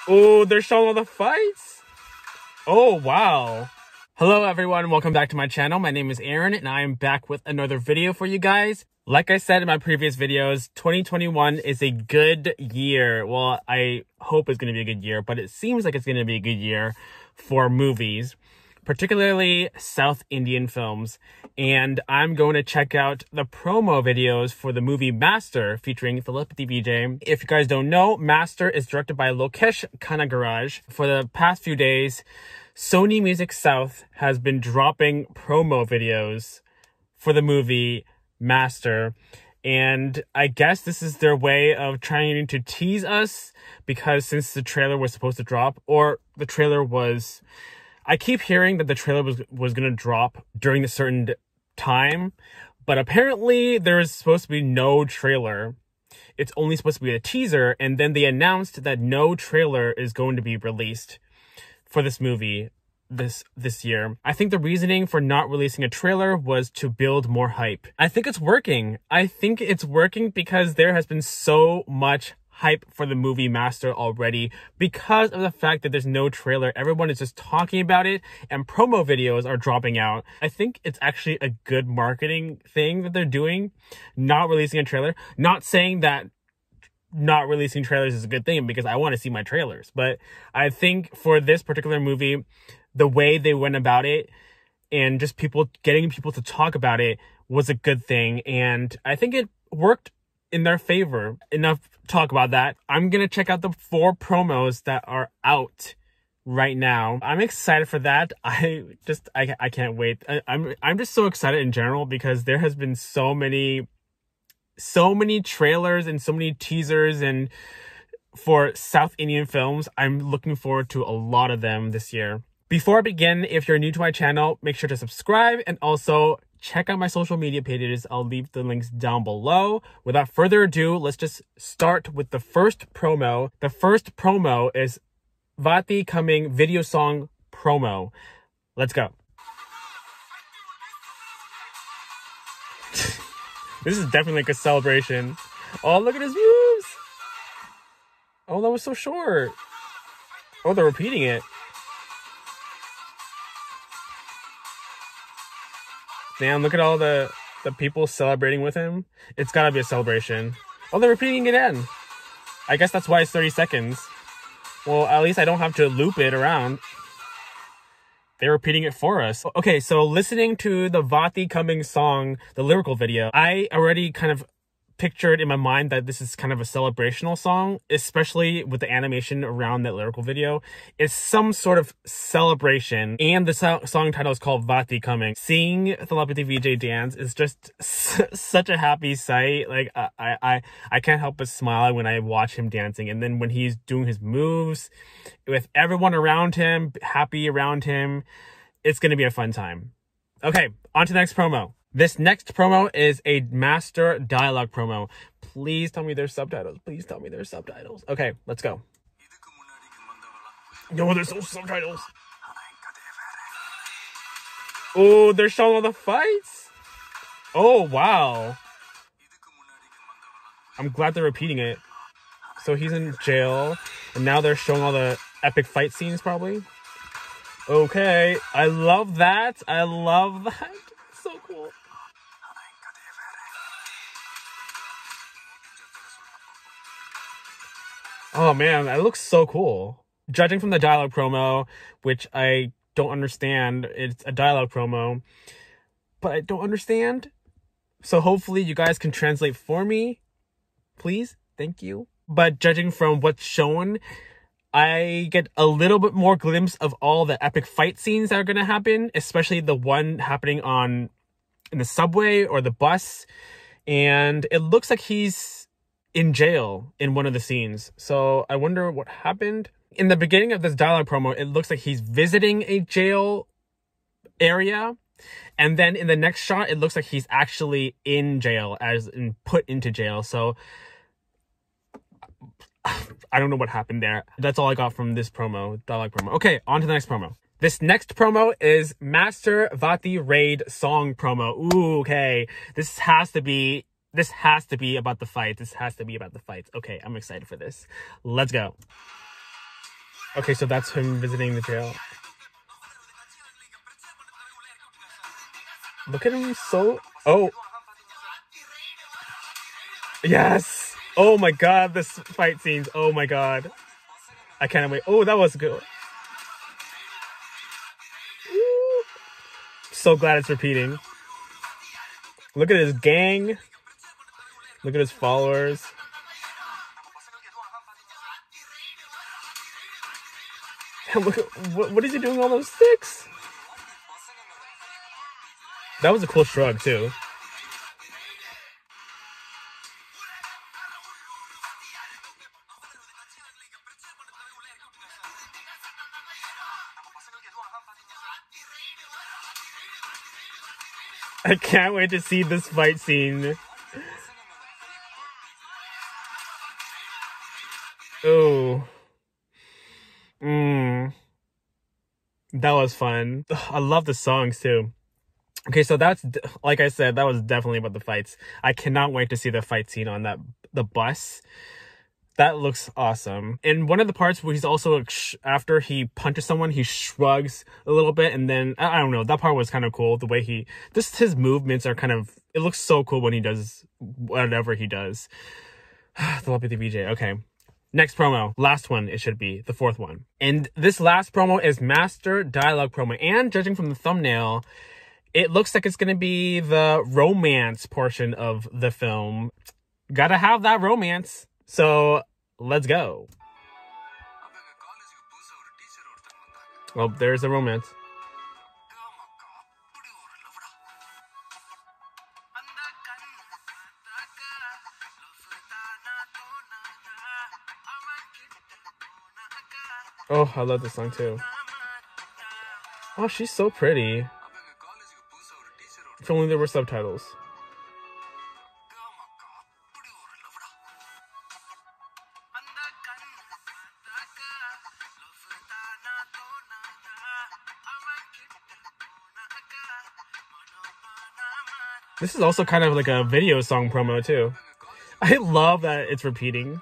Oh, they're showing all the fights? Oh, wow. Hello everyone, welcome back to my channel. My name is Aaron and I am back with another video for you guys. Like I said in my previous videos, 2021 is a good year. Well, I hope it's going to be a good year, but it seems like it's going to be a good year for movies, particularly South Indian films. And I'm going to check out the promo videos for the movie Master featuring Thalapathy Vijay. If you guys don't know, Master is directed by Lokesh Kanagaraj. For the past few days, Sony Music South has been dropping promo videos for the movie Master, and I guess this is their way of trying to tease us, because since the trailer was supposed to drop, or the trailer was, I keep hearing that the trailer was going to drop during a certain time, but apparently there is supposed to be no trailer. It's only supposed to be a teaser, and then they announced that no trailer is going to be released for this movie this year. I think the reasoning for not releasing a trailer was to build more hype. I think it's working. I think it's working because there has been so much hype for the movie Master already because of the fact that there's no trailer. Everyone is just talking about it and promo videos are dropping out. I think it's actually a good marketing thing that they're doing, not releasing a trailer. Not saying that not releasing trailers is a good thing, because I want to see my trailers. But I think for this particular movie, the way they went about it and just getting people to talk about it was a good thing. And I think it worked in their favor. Enough talk about that. I'm going to check out the 4 promos that are out right now. I'm excited for that. I can't wait. I'm just so excited in general because there has been so many trailers and so many teasers, and for South Indian films, I'm looking forward to a lot of them this year. Before I begin, if you're new to my channel, make sure to subscribe and also check out my social media pages. I'll leave the links down below. Without further ado, let's just start with the first promo. The first promo is Vati Coming video song promo. Let's go. This is definitely like a celebration. Oh, look at his moves. Oh, that was so short. Oh, they're repeating it. Damn, look at all the people celebrating with him. It's gotta be a celebration. Oh, they're repeating it again. I guess that's why it's 30 seconds. Well, at least I don't have to loop it around. They're repeating it for us. Okay, so listening to the Vati Coming song, the lyrical video, I already kind of pictured in my mind that this is kind of a celebrational song, especially with the animation around that lyrical video. It's some sort of celebration, and the song title is called Vati Coming. Seeing Thalapathy Vijay dance is just such a happy sight. Like, I can't help but smile when I watch him dancing, and then when he's doing his moves with everyone around him, happy around him, it's gonna be a fun time. Okay, on to the next promo. This next promo is a Master dialogue promo. Please tell me there's subtitles. Please tell me there's subtitles. Okay, let's go. No, there's no subtitles. Oh, they're showing all the fights? Oh, wow. I'm glad they're repeating it. So he's in jail, and now they're showing all the epic fight scenes, probably. Okay, I love that. I love that. So cool. Oh man, that looks so cool. Judging from the dialogue promo, which I don't understand, it's a dialogue promo, but I don't understand. So hopefully you guys can translate for me. Please, thank you. But judging from what's shown, I get a little bit more glimpse of all the epic fight scenes that are going to happen, especially the one happening in the subway or the bus. And it looks like he's in jail in one of the scenes. So I wonder what happened. In the beginning of this dialogue promo, it looks like he's visiting a jail area. And then in the next shot, it looks like he's actually in jail, as in put into jail. So I don't know what happened there. That's all I got from this promo, dialogue promo. Okay, on to the next promo. This next promo is Master Vati Raid song promo. Ooh, okay. This has to be about the fight. This has to be about the fights. Okay, I'm excited for this. Let's go. Okay, so that's him visiting the jail. Look at him so... Oh. Yes! Oh my god, this fight scenes. Oh my god. I can't wait. Oh, that was good. Ooh. So glad it's repeating. Look at his gang. Look at his followers. Look at, what is he doing with all those sticks? That was a cool shrug too. I can't wait to see this fight scene. Oh. That was fun. I love the songs too. Okay, so that's, like I said, that was definitely about the fights. I cannot wait to see the fight scene on the bus. That looks awesome. And one of the parts where he's also, after he punches someone, he shrugs a little bit, and then, I don't know, that part was kind of cool. The way just his movements are kind of, it looks so cool when he does whatever he does. The Telepathy VJ, okay. Next promo, last one, it should be, the fourth one. And this last promo is Master Dialogue promo, and judging from the thumbnail, it looks like it's going to be the romance portion of the film. Gotta have that romance. So, let's go. Well, there's the romance. Oh, I love this song too. Oh, she's so pretty. If only there were subtitles. This is also kind of like a video song promo too. I love that it's repeating.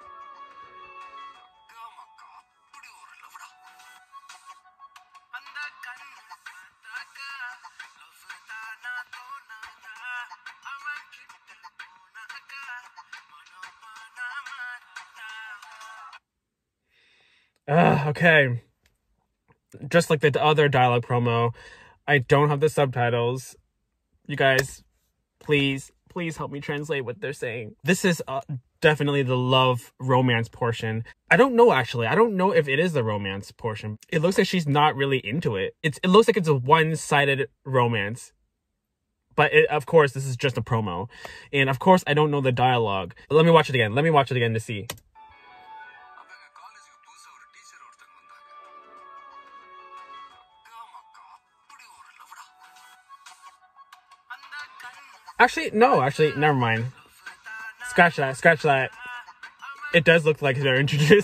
Okay. Just like the other dialogue promo, I don't have the subtitles. You guys, please help me translate what they're saying. This is definitely the love romance portion. I don't know, actually. I don't know if it is the romance portion. It looks like she's not really into it. It looks like it's a one-sided romance. But of course, this is just a promo. And of course, I don't know the dialogue. Let me watch it again. Let me watch it again to see. Actually, never mind. Scratch that. It does look like they're introduced.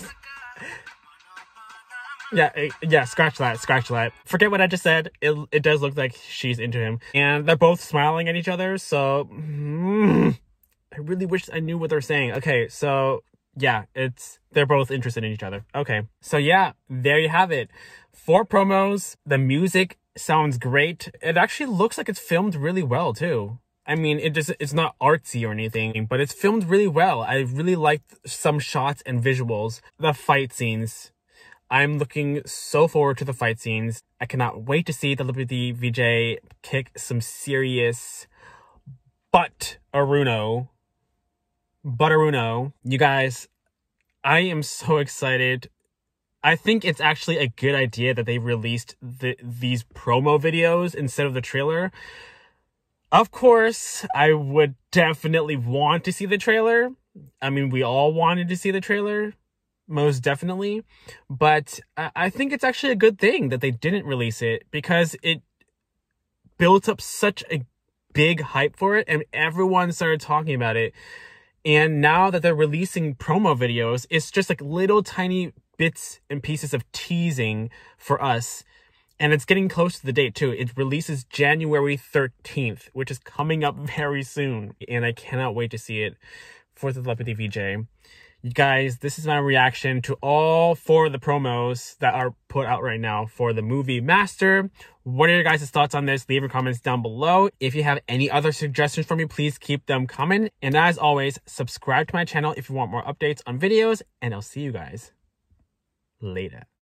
Yeah, scratch that. Forget what I just said. It does look like she's into him. And they're both smiling at each other, so... I really wish I knew what they're saying. Okay, so... yeah, they're both interested in each other. Okay, so yeah, there you have it. 4 promos. The music sounds great. It actually looks like it's filmed really well, too. I mean, it's not artsy or anything, but it's filmed really well. I really liked some shots and visuals. The fight scenes. I'm looking so forward to the fight scenes. I cannot wait to see the Telepathy VJ kick some serious butteruno. You guys, I am so excited. I think it's actually a good idea that they released these promo videos instead of the trailer. Of course, I would definitely want to see the trailer. I mean, we all wanted to see the trailer, most definitely. But I think it's actually a good thing that they didn't release it, because it built up such a big hype for it and everyone started talking about it. And now that they're releasing promo videos, it's just like little tiny bits and pieces of teasing for us. And it's getting close to the date too. It releases January 13th, which is coming up very soon. And I cannot wait to see it for the Telepathy VJ. You guys, this is my reaction to all 4 of the promos that are put out right now for the movie Master. What are your guys' thoughts on this? Leave your comments down below. If you have any other suggestions for me, please keep them coming. And as always, subscribe to my channel if you want more updates on videos, and I'll see you guys later.